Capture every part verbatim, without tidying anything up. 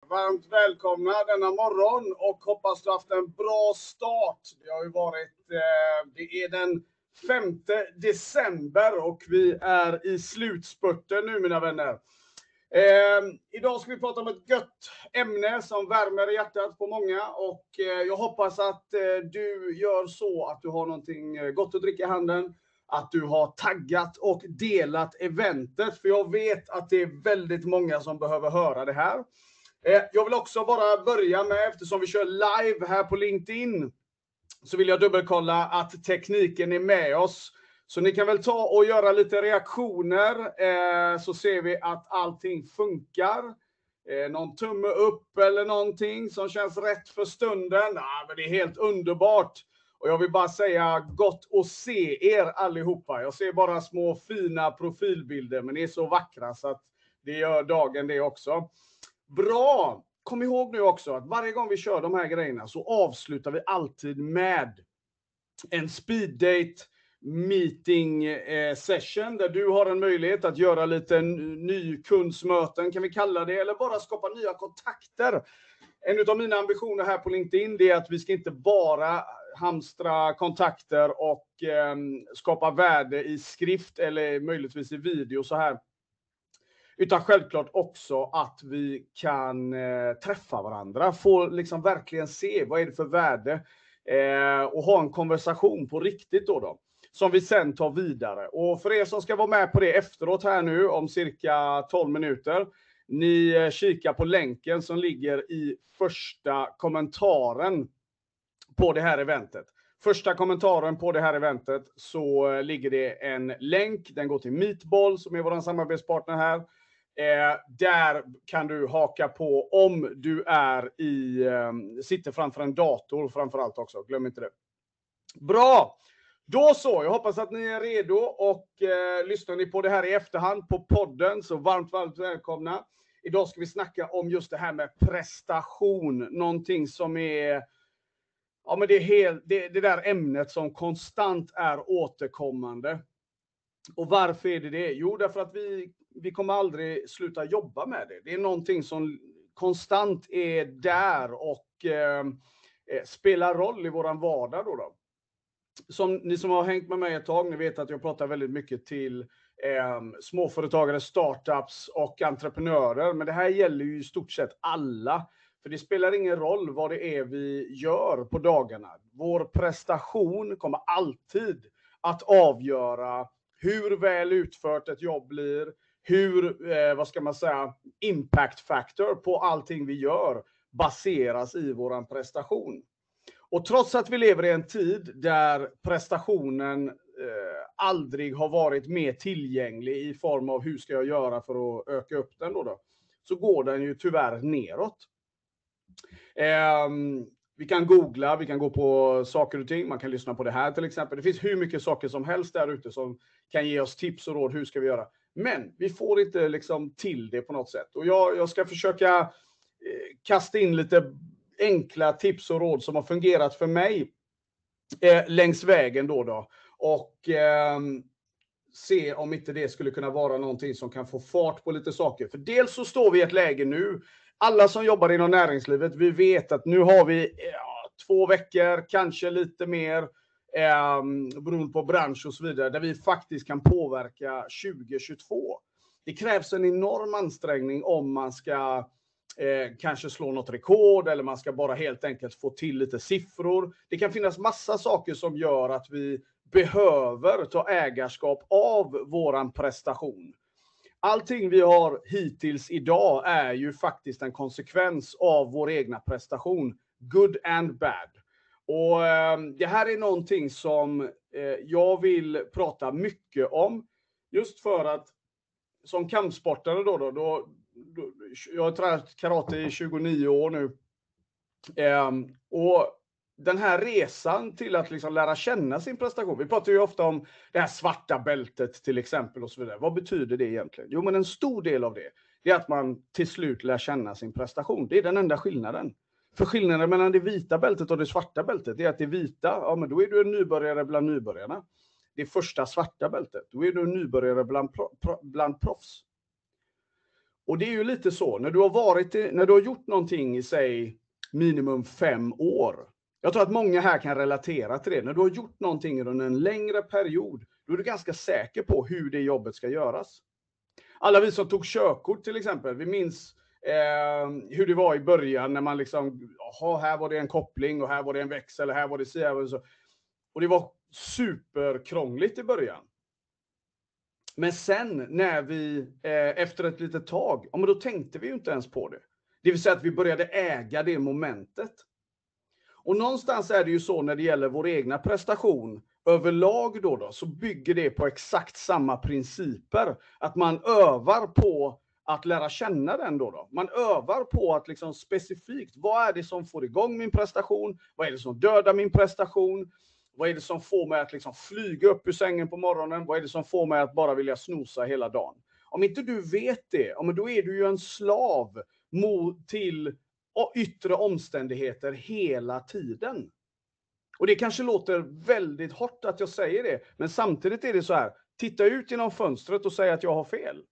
Varmt välkomna denna morgon och hoppas du haft en bra start. Det har ju varit, eh, det är den femte december och vi är i slutspurten nu, mina vänner. Eh, idag ska vi prata om ett gött ämne som värmer i hjärtat på många och eh, jag hoppas att eh, du gör så att du har någonting gott att dricka i handen, att du har taggat och delat eventet, för jag vet att det är väldigt många som behöver höra det här. Eh, jag vill också bara börja med, eftersom vi kör live här på LinkedIn, så vill jag dubbelkolla att tekniken är med oss. Så ni kan väl ta och göra lite reaktioner eh, så ser vi att allting funkar. Eh, någon tumme upp eller någonting som känns rätt för stunden. Ah, men det är helt underbart. Och jag vill bara säga gott att se er allihopa. Jag ser bara små fina profilbilder, men ni är så vackra så att det gör dagen det också. Bra! Kom ihåg nu också att varje gång vi kör de här grejerna så avslutar vi alltid med en speed date meeting eh, session där du har en möjlighet att göra lite nykundsmöten, kan vi kalla det, eller bara skapa nya kontakter. En av mina ambitioner här på LinkedIn är att vi ska inte bara hamstra kontakter och eh, skapa värde i skrift eller möjligtvis i video så här. Utan självklart också att vi kan eh, träffa varandra, få liksom verkligen se vad är det för värde eh, och ha en konversation på riktigt då då. Som vi sen tar vidare. Och för er som ska vara med på det efteråt här nu om cirka tolv minuter. Ni eh, kikar på länken som ligger i första kommentaren på det här eventet. Första kommentaren på det här eventet så eh, ligger det en länk. Den går till Meetball som är vår samarbetspartner här. Eh, där kan du haka på om du är i, eh, sitter framför en dator framförallt också. Glöm inte det. Bra! Då så, jag hoppas att ni är redo och eh, lyssnar ni på det här i efterhand på podden så varmt, varmt välkomna. Idag ska vi snacka om just det här med prestation. Någonting som är, ja men det är helt, det, det där ämnet som konstant är återkommande. Och varför är det det? Jo, därför att vi, vi kommer aldrig sluta jobba med det. Det är någonting som konstant är där och eh, spelar roll i våran vardag då då. Som ni som har hängt med mig ett tag, ni vet att jag pratar väldigt mycket till eh, småföretagare, startups och entreprenörer. Men det här gäller ju i stort sett alla. För det spelar ingen roll vad det är vi gör på dagarna. Vår prestation kommer alltid att avgöra hur väl utfört ett jobb blir. Hur, eh, vad ska man säga, impact factor på allting vi gör baseras i våran prestation. Och trots att vi lever i en tid där prestationen eh, aldrig har varit mer tillgänglig i form av hur ska jag göra för att öka upp den då, då så går den ju tyvärr neråt. Eh, vi kan googla, vi kan gå på saker och ting, man kan lyssna på det här till exempel. Det finns hur mycket saker som helst där ute som kan ge oss tips och råd, hur ska vi göra. Men vi får inte liksom till det på något sätt. Och jag, jag ska försöka eh, kasta in lite enkla tips och råd som har fungerat för mig eh, längs vägen då då. Och eh, se om inte det skulle kunna vara någonting som kan få fart på lite saker. För dels så står vi i ett läge nu, alla som jobbar inom näringslivet, vi vet att nu har vi ja, två veckor, kanske lite mer, eh, beroende på bransch och så vidare, där vi faktiskt kan påverka tjugo tjugotvå. Det krävs en enorm ansträngning om man ska Eh, kanske slå något rekord eller man ska bara helt enkelt få till lite siffror. Det kan finnas massa saker som gör att vi behöver ta ägarskap av våran prestation. Allting vi har hittills idag är ju faktiskt en konsekvens av vår egna prestation. Good and bad. Och eh, det här är någonting som eh, jag vill prata mycket om. Just för att som kampsportare då då, då jag har tränat karate i tjugonio år nu. Um, och den här resan till att liksom lära känna sin prestation. Vi pratar ju ofta om det här svarta bältet till exempel och så vidare. Vad betyder det egentligen? Jo, men en stor del av det är att man till slut lär känna sin prestation. Det är den enda skillnaden. För skillnaden mellan det vita bältet och det svarta bältet är att det vita, ja men då är du en nybörjare bland nybörjarna. Det första svarta bältet, då är du en nybörjare bland, pro, pro, bland proffs. Och det är ju lite så, när du har varit i, när du har gjort någonting i sig minimum fem år. Jag tror att många här kan relatera till det. När du har gjort någonting under en längre period, då är du ganska säker på hur det jobbet ska göras. Alla vi som tog körkort till exempel, vi minns eh, hur det var i början när man liksom, jaha, här var det en koppling och här var det en växel, här var det så, och så. Och det var superkrångligt i början. Men sen när vi, eh, efter ett litet tag, ja, men då tänkte vi ju inte ens på det. Det vill säga att vi började äga det momentet. Och någonstans är det ju så när det gäller vår egna prestation överlag då, då så bygger det på exakt samma principer. Att man övar på att lära känna den då. då. Man övar på att liksom specifikt, vad är det som får igång min prestation? Vad är det som dödar min prestation? Vad är det som får mig att liksom flyga upp ur sängen på morgonen? Vad är det som får mig att bara vilja snosa hela dagen? Om inte du vet det, ja, men då är du ju en slav mot till yttre omständigheter hela tiden. Och det kanske låter väldigt hårt att jag säger det, men samtidigt är det så här, titta ut genom fönstret och säg att jag har fel.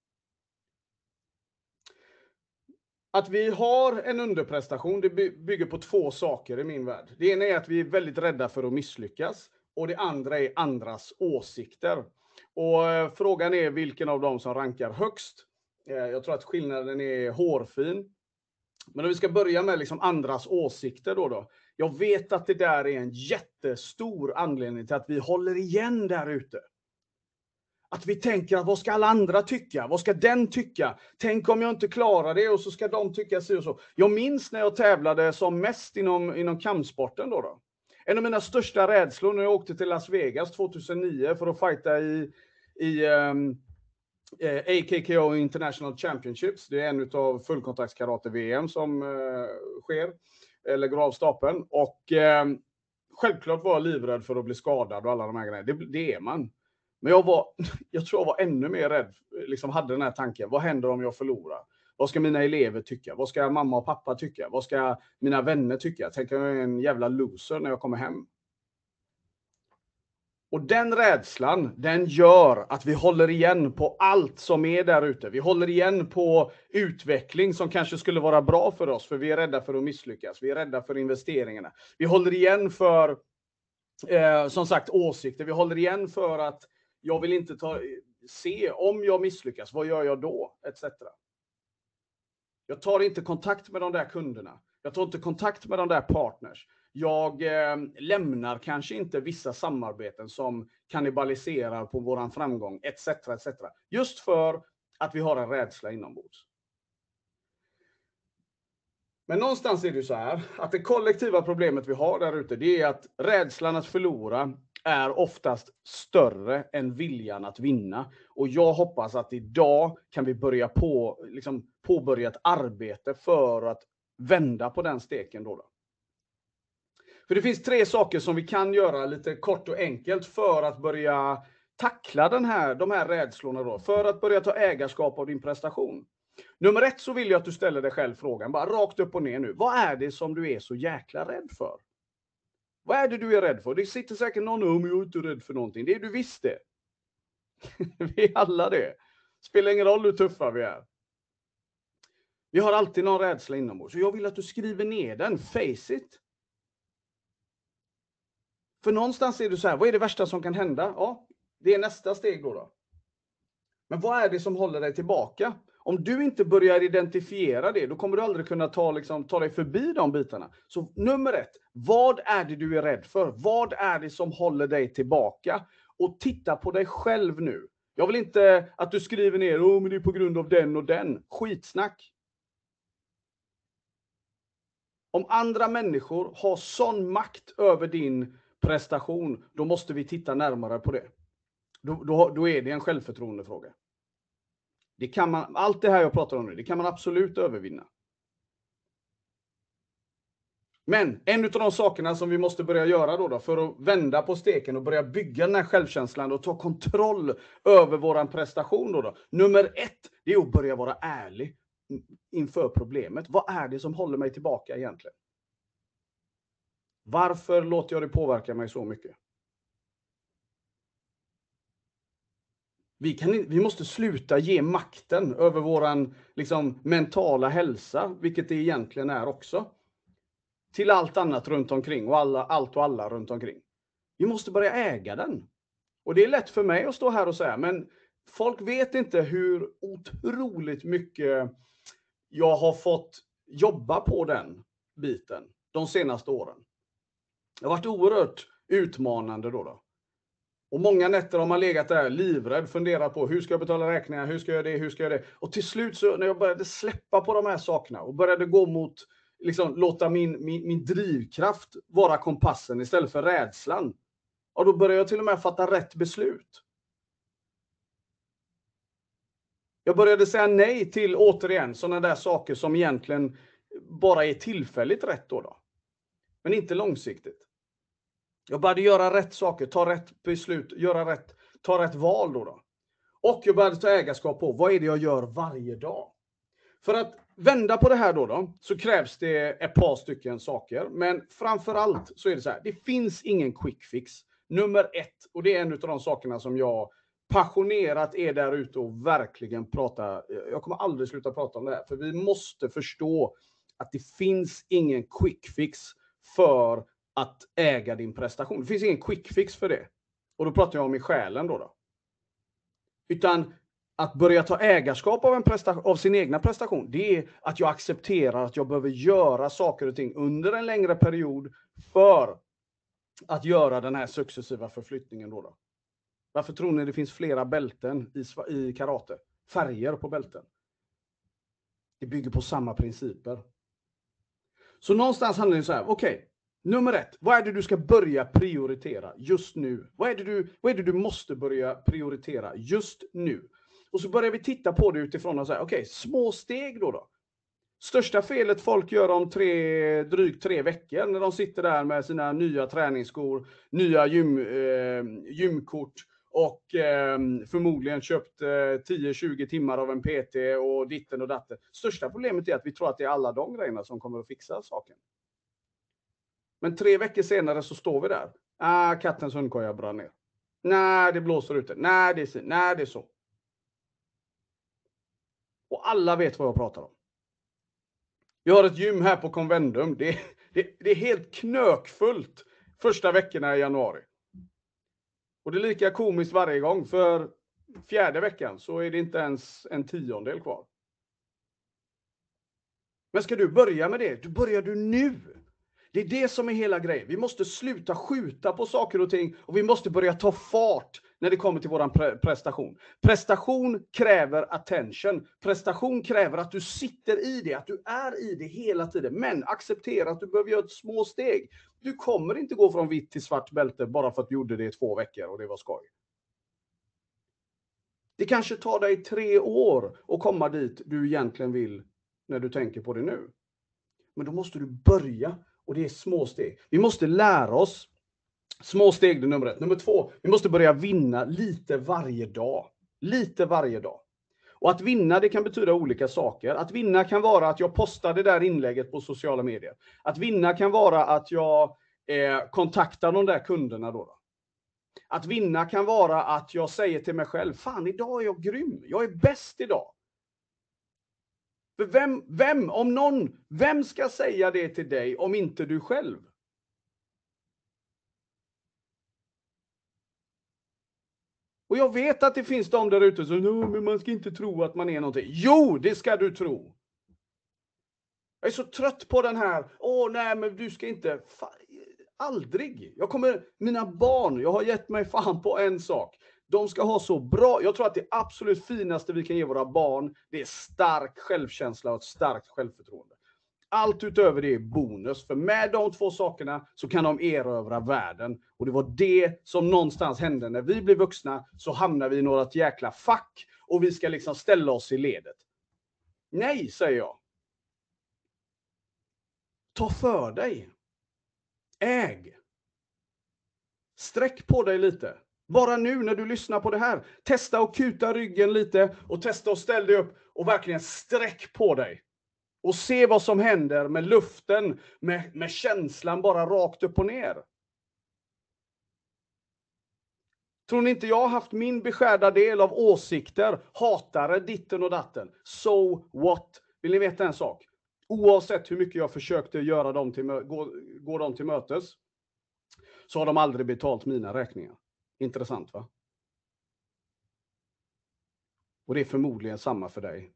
Att vi har en underprestation, det bygger på två saker i min värld. Det ena är att vi är väldigt rädda för att misslyckas, och det andra är andras åsikter. Och eh, frågan är vilken av dem som rankar högst. Eh, jag tror att skillnaden är hårfin. Men om vi ska börja med liksom andras åsikter då, då. Jag vet att det där är en jättestor anledning till att vi håller igen där ute. Att vi tänker att vad ska alla andra tycka? Vad ska den tycka? Tänk om jag inte klarar det och så ska de tycka så och så. Jag minns när jag tävlade som mest inom, inom kampsporten då, då. En av mina största rädslor när jag åkte till Las Vegas tjugohundranio för att fighta i, i um, A K K O International Championships. Det är en av fullkontaktskarate-V M som uh, sker, eller går av stapeln. Och uh, självklart var jag livrädd för att bli skadad och alla de här grejerna. Det, det är man. Men jag var, jag tror jag var ännu mer rädd, liksom hade den här tanken. Vad händer om jag förlorar? Vad ska mina elever tycka? Vad ska mamma och pappa tycka? Vad ska mina vänner tycka? Tänker jag är en jävla loser när jag kommer hem. Och den rädslan, den gör att vi håller igen på allt som är där ute. Vi håller igen på utveckling som kanske skulle vara bra för oss, för vi är rädda för att misslyckas. Vi är rädda för investeringarna. Vi håller igen för, eh, som sagt, åsikter. Vi håller igen för att jag vill inte ta, se om jag misslyckas, vad gör jag då? Etc. Jag tar inte kontakt med de där kunderna. Jag tar inte kontakt med de där partners. Jag eh, lämnar kanske inte vissa samarbeten som kannibaliserar på våran framgång, etc. etc. Just för att vi har en rädsla inombords. Men någonstans är det så här, att det kollektiva problemet vi har där ute, det är att rädslan att förlora är oftast större än viljan att vinna. Och jag hoppas att idag kan vi börja på, liksom, påbörja ett arbete för att vända på den steken då, då. För det finns tre saker som vi kan göra lite kort och enkelt för att börja tackla den här, de här rädslorna då. För att börja ta ägarskap av din prestation. Nummer ett, så vill jag att du ställer dig själv frågan, bara rakt upp och ner nu. Vad är det som du är så jäkla rädd för? Vad är det du är rädd för? Det sitter säkert någon om, jag är inte rädd för någonting. Det är du visst det. Vi är alla det. Spelar ingen roll hur tuffa vi är. Vi har alltid någon rädsla inombords. Så jag vill att du skriver ner den. Face it. För någonstans är du så här, vad är det värsta som kan hända? Ja, det är nästa steg då, då. Men vad är det som håller dig tillbaka? Om du inte börjar identifiera det, då kommer du aldrig kunna ta, liksom, ta dig förbi de bitarna. Så nummer ett, vad är det du är rädd för? Vad är det som håller dig tillbaka? Och titta på dig själv nu. Jag vill inte att du skriver ner, åh, men det är på grund av den och den. Skitsnack. Om andra människor har sån makt över din prestation, då måste vi titta närmare på det. Då, då, då är det en självförtroendefråga. Det kan man, allt det här jag pratar om nu, det kan man absolut övervinna. Men en av de sakerna som vi måste börja göra då, då för att vända på steken och börja bygga den här självkänslan och ta kontroll över våran prestation då, då. Nummer ett, det är att börja vara ärlig inför problemet. Vad är det som håller mig tillbaka egentligen? Varför låter jag det påverka mig så mycket? Vi, kan, vi måste sluta ge makten över våran liksom, mentala hälsa, vilket det egentligen är också, till allt annat runt omkring och alla, allt och alla runt omkring. Vi måste börja äga den. Och det är lätt för mig att stå här och säga, men folk vet inte hur otroligt mycket jag har fått jobba på den biten de senaste åren. Det har varit oerhört utmanande då. då. Och många nätter har man legat där livrädd, funderat på hur ska jag betala räkningar, hur ska jag göra det, hur ska jag göra det. Och till slut så när jag började släppa på de här sakerna och började gå mot, liksom låta min, min, min drivkraft vara kompassen istället för rädslan. Och då började jag till och med fatta rätt beslut. Jag började säga nej till, återigen, sådana där saker som egentligen bara är tillfälligt rätt då. då. Men inte långsiktigt. Jag började göra rätt saker, ta rätt beslut, göra rätt, ta rätt val då, då. Och jag började ta ägarskap på vad är det jag gör varje dag. För att vända på det här då, då så krävs det ett par stycken saker. Men framförallt så är det så här, det finns ingen quick fix. Nummer ett, och det är en av de sakerna som jag passionerat är där ute och verkligen prata. Jag kommer aldrig sluta prata om det här, för vi måste förstå att det finns ingen quick fix för att äga din prestation. Det finns ingen quick fix för det. Och då pratar jag om i själen då. då. Utan att börja ta ägarskap av, en prestation, av sin egna prestation, det är att jag accepterar att jag behöver göra saker och ting under en längre period för att göra den här successiva förflyttningen då. då. Varför tror ni det finns flera bälten i, i karate? Färger på bälten. Det bygger på samma principer. Så någonstans handlar det så här, okej. Okay, nummer ett, vad är det du ska börja prioritera just nu? Vad är det du, vad är det du måste börja prioritera just nu? Och så börjar vi titta på det utifrån och säga, okej, okay, små steg då då. Största felet folk gör om tre, drygt tre veckor när de sitter där med sina nya träningsskor, nya gym, eh, gymkort och eh, förmodligen köpt eh, tio tjugo timmar av en P T och ditten och datten. Största problemet är att vi tror att det är alla de grejerna som kommer att fixa saken. Men tre veckor senare så står vi där. Ah, kattens hundkoja brann ner. Nej, det blåser ute. Nej, det är, nej, det är så. Och alla vet vad jag pratar om. Vi har ett gym här på Convendum. Det är, det, det är helt knökfullt första veckorna i januari. Och det är lika komiskt varje gång. För fjärde veckan så är det inte ens en tiondel kvar. Men ska du börja med det? Du börjar du nu. Det är det som är hela grejen. Vi måste sluta skjuta på saker och ting. Och vi måste börja ta fart när det kommer till våran pre- prestation. Prestation kräver attention. Prestation kräver att du sitter i det. Att du är i det hela tiden. Men acceptera att du behöver göra ett små steg. Du kommer inte gå från vitt till svart bälte bara för att du gjorde det i två veckor och det var skoj. Det kanske tar dig tre år att komma dit du egentligen vill när du tänker på det nu. Men då måste du börja. Och det är små steg. Vi måste lära oss. Små steg, det är nummer ett. Nummer två, vi måste börja vinna lite varje dag. Lite varje dag. Och att vinna, det kan betyda olika saker. Att vinna kan vara att jag postar det där inlägget på sociala medier. Att vinna kan vara att jag eh, kontaktar de där kunderna då, då. Att vinna kan vara att jag säger till mig själv, fan, idag är jag grym. Jag är bäst idag. För vem, vem, om någon, vem ska säga det till dig om inte du själv? Och jag vet att det finns de där ute som, no, men man ska inte tro att man är någonting. Jo, det ska du tro. Jag är så trött på den här, åh nej, men du ska inte, fan, aldrig. Jag kommer, mina barn, jag har gett mig fan på en sak. De ska ha så bra, jag tror att det absolut finaste vi kan ge våra barn, det är stark självkänsla och ett starkt självförtroende. Allt utöver det är bonus, för med de två sakerna så kan de erövra världen. Och det var det som någonstans hände när vi blev vuxna, så hamnar vi i något jäkla fack och vi ska liksom ställa oss i ledet. Nej, säger jag. Ta för dig. Äg. Sträck på dig lite. Bara nu när du lyssnar på det här. Testa att kuta ryggen lite och testa att ställa dig upp och verkligen sträck på dig. Och se vad som händer med luften, med, med känslan bara rakt upp och ner. Tror ni inte jag har haft min beskärda del av åsikter, hatare, ditten och datten? So what? Vill ni veta en sak? Oavsett hur mycket jag försökte göra dem till, gå, gå dem till mötes, så har de aldrig betalt mina räkningar. Intressant, va? Och det är förmodligen samma för dig.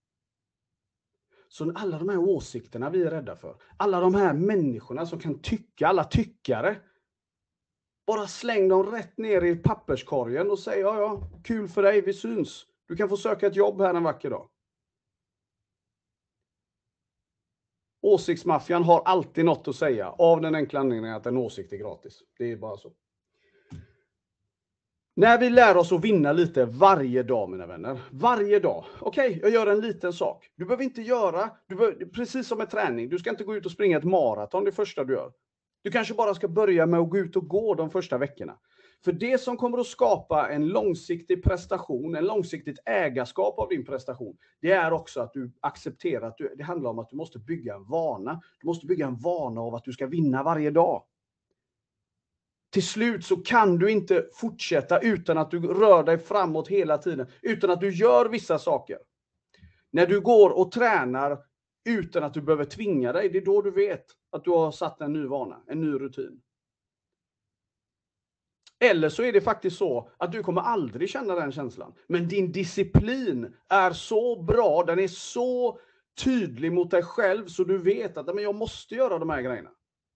Så alla de här åsikterna vi är rädda för, alla de här människorna som kan tycka, alla tyckare, bara släng dem rätt ner i papperskorgen och säg, ja ja, kul för dig, vi syns. Du kan få söka ett jobb här en vacker dag. Åsiktsmaffian har alltid något att säga, av den enkla anledningen att en åsikt är gratis. Det är bara så. När vi lär oss att vinna lite varje dag, mina vänner. Varje dag. Okej, okay, jag gör en liten sak. Du behöver inte göra, du behöver, precis som med träning. Du ska inte gå ut och springa ett maraton det första du gör. Du kanske bara ska börja med att gå ut och gå de första veckorna. För det som kommer att skapa en långsiktig prestation, en långsiktigt ägarskap av din prestation, det är också att du accepterar att du, det handlar om att du måste bygga en vana. Du måste bygga en vana av att du ska vinna varje dag. Till slut så kan du inte fortsätta utan att du rör dig framåt hela tiden, utan att du gör vissa saker. När du går och tränar utan att du behöver tvinga dig, det är då du vet att du har satt en ny vana, en ny rutin. Eller så är det faktiskt så att du kommer aldrig känna den känslan. Men din disciplin är så bra, den är så tydlig mot dig själv så du vet att men jag måste göra de här grejerna.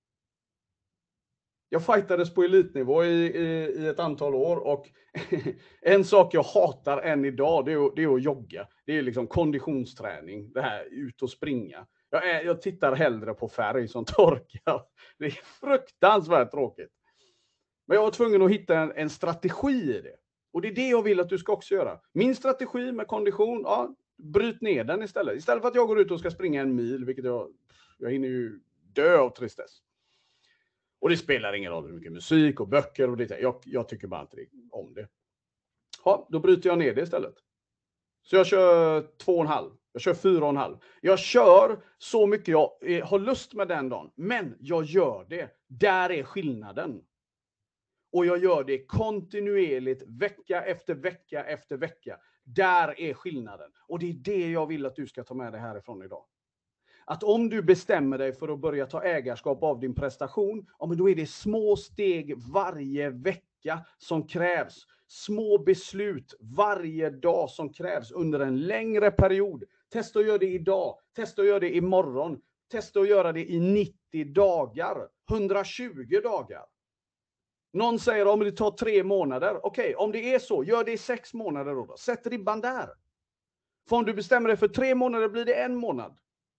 Jag fightades på elitnivå i, i, i ett antal år och en sak jag hatar än idag, det är, det är att jogga. Det är liksom konditionsträning, det här ut och springa. Jag, är, jag tittar hellre på färg som torkar. Det är fruktansvärt tråkigt. Men jag var tvungen att hitta en, en strategi i det. Och det är det jag vill att du ska också göra. Min strategi med kondition, ja, bryt ner den istället. Istället för att jag går ut och ska springa en mil, vilket jag, jag hinner ju dö av tristess. Och det spelar ingen roll hur mycket musik och böcker och det. Jag, jag tycker bara inte om det. Ja, då bryter jag ner det istället. Så jag kör två och en halv. Jag kör fyra och en halv. Jag kör så mycket jag har lust med den dagen. Men jag gör det. Där är skillnaden. Och jag gör det kontinuerligt vecka efter vecka efter vecka. Där är skillnaden. Och det är det jag vill att du ska ta med dig härifrån idag. Att om du bestämmer dig för att börja ta ägarskap av din prestation, ja, men då är det små steg varje vecka som krävs. Små beslut varje dag som krävs under en längre period. Testa att göra det idag. Testa att göra det imorgon. Testa att göra det i nittio dagar. hundratjugo dagar. Någon säger om det tar tre månader. Okej, om det är så, gör det i sex månader då. Sätt ribban där. För om du bestämmer dig för tre månader blir det en månad.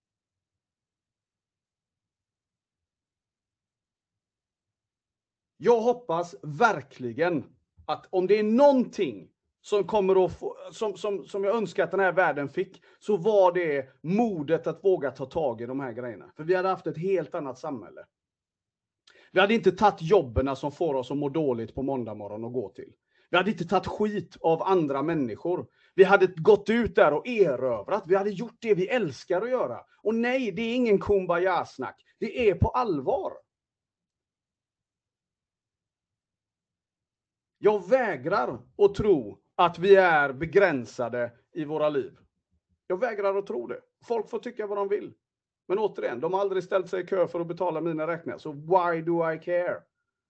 Jag hoppas verkligen att om det är någonting som kommer att få, som, som, som jag önskar att den här världen fick, så var det modet att våga ta tag i de här grejerna. För vi hade haft ett helt annat samhälle. Vi hade inte tagit jobben som får oss att må dåligt på måndag morgon och gå till. Vi hade inte tagit skit av andra människor. Vi hade gått ut där och erövrat. Vi hade gjort det vi älskar att göra. Och nej, det är ingen kumbaya-snack. Det är på allvar. Jag vägrar att tro att vi är begränsade i våra liv. Jag vägrar att tro det. Folk får tycka vad de vill. Men återigen, de har aldrig ställt sig i kö för att betala mina räkningar. Så why do I care?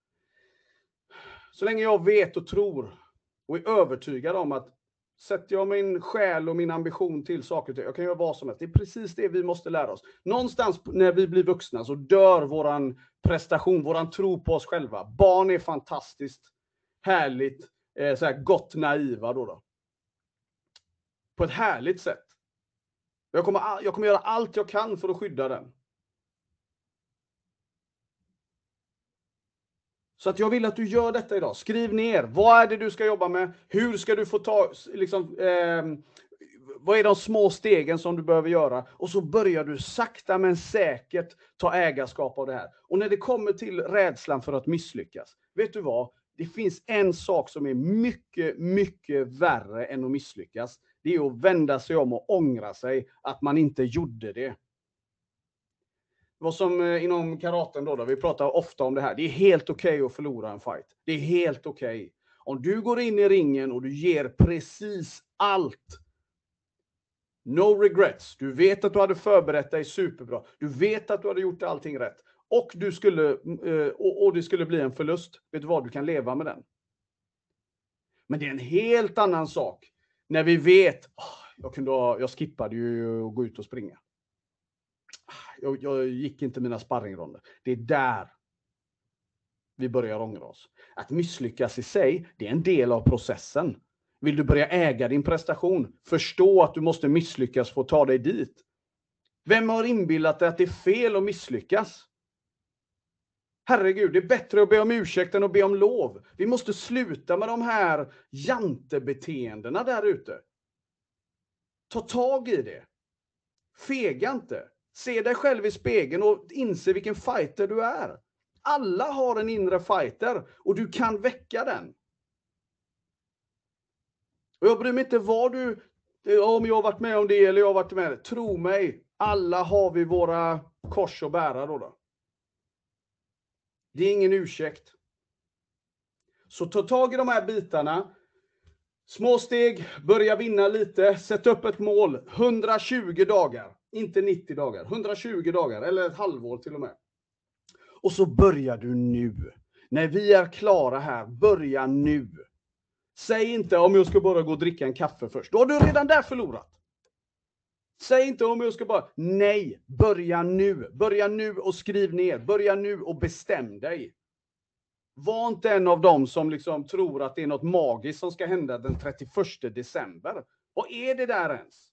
Så länge jag vet och tror och är övertygad om att sätter jag min själ och min ambition till saker, jag kan göra vad som helst. Det är precis det vi måste lära oss. Någonstans när vi blir vuxna så dör våran prestation, våran tro på oss själva. Barn är fantastiskt. Härligt, eh, så här gott naiva då, då. På ett härligt sätt. Jag kommer, jag kommer göra allt jag kan för att skydda den. Så att jag vill att du gör detta idag. Skriv ner. Vad är det du ska jobba med? Hur ska du få ta, liksom, eh, vad är de små stegen som du behöver göra? Och så börjar du sakta men säkert ta ägarskap av det här. Och när det kommer till rädslan för att misslyckas, vet du vad? Det finns en sak som är mycket, mycket värre än att misslyckas. Det är att vända sig om och ångra sig att man inte gjorde det. Vad som inom karaten då, då, vi pratar ofta om det här. Det är helt okej okay att förlora en fight. Det är helt okej. Okay. Om du går in i ringen och du ger precis allt. No regrets. Du vet att du hade förberett dig superbra. Du vet att du hade gjort allting rätt. Och, du skulle, och, och det skulle bli en förlust. Vet du vad? Du kan leva med den. Men det är en helt annan sak. När vi vet, oh, jag, kunde ha, jag skippade ju att gå ut och springa. Jag, jag gick inte mina sparringronder. Det är där vi börjar ångra oss. Att misslyckas i sig, det är en del av processen. Vill du börja äga din prestation? Förstå att du måste misslyckas för att ta dig dit. Vem har inbillat dig att det är fel att misslyckas? Herregud, det är bättre att be om ursäkt än att be om lov. Vi måste sluta med de här jantebeteendena där ute. Ta tag i det. Fega inte. Se dig själv i spegeln och inse vilken fighter du är. Alla har en inre fighter och du kan väcka den. Och jag bryr mig inte vad du, om jag har varit med om det eller jag har varit med det. Tro mig, alla har vi våra kors att bära då. då. Det är ingen ursäkt. Så ta tag i de här bitarna. Små steg, börja vinna lite, sätt upp ett mål. hundratjugo dagar, inte nittio dagar. hundratjugo dagar eller ett halvår till och med. Och så börjar du nu. När vi är klara här, börja nu. Säg inte om jag ska bara gå och dricka en kaffe först. Då har du redan där förlorat. Säg inte om jag ska bara, nej, börja nu. Börja nu och skriv ner. Börja nu och bestäm dig. Var inte en av dem som liksom tror att det är något magiskt som ska hända den trettioförsta december. Vad är det där ens?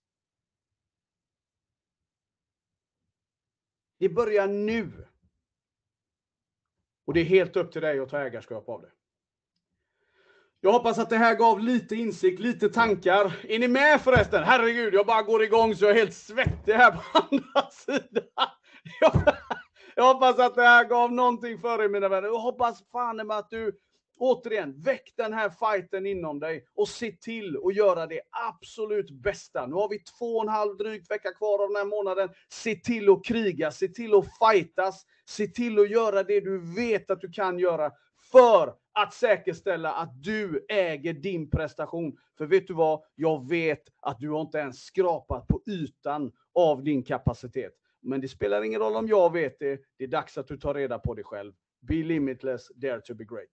Det börjar nu. Och det är helt upp till dig att ta ägarskap av det. Jag hoppas att det här gav lite insikt, lite tankar. Är ni med förresten? Herregud, jag bara går igång så jag är helt svettig här på andra sidan. Jag, jag hoppas att det här gav någonting för er, mina vänner. Jag hoppas fan med att du, återigen, väck den här fighten inom dig och se till att göra det absolut bästa. Nu har vi två och en halv drygt vecka kvar av den här månaden. Se till att kriga, se till att fightas, se till att göra det du vet att du kan göra för att säkerställa att du äger din prestation. För vet du vad? Jag vet att du har inte ens skrapat på ytan av din kapacitet. Men det spelar ingen roll om jag vet det. Det är dags att du tar reda på det själv. Be limitless, dare to be great.